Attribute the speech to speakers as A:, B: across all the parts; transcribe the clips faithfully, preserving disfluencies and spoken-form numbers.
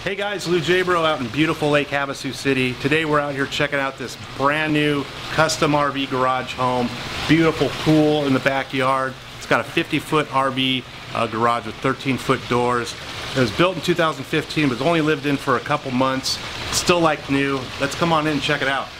A: Hey guys, Lou Jabro out in beautiful Lake Havasu City. Today we're out here checking out this brand new custom R V garage home. Beautiful pool in the backyard. It's got a fifty foot R V uh, garage with thirteen foot doors. It was built in two thousand fifteen, but it's only lived in for a couple months. Still like new. Let's come on in and check it out.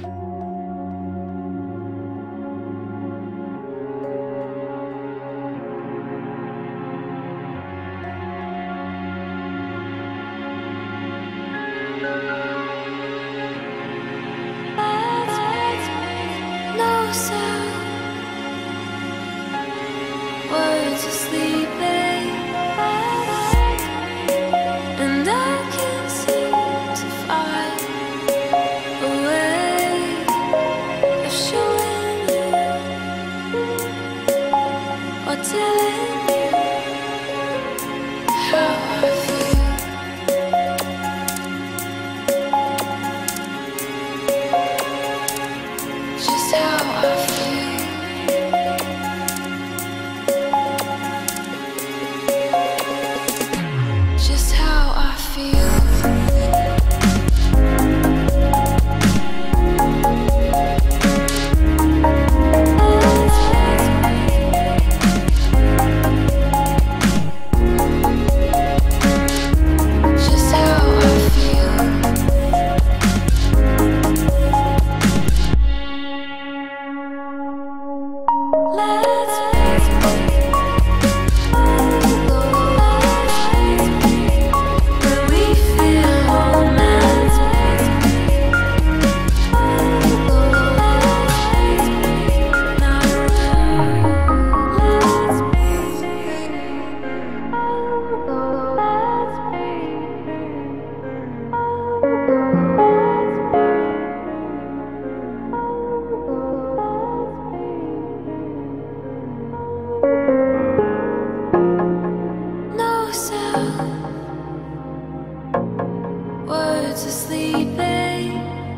B: No sound, words are sleeping, and I can't seem to find a way of showing you or telling you how I feel. Just how I feel. Just how I feel. Just how I feel. Words are sleeping,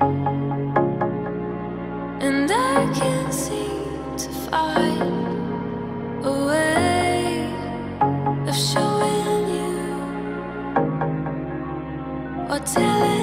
B: and I can't seem to find a way of showing you or telling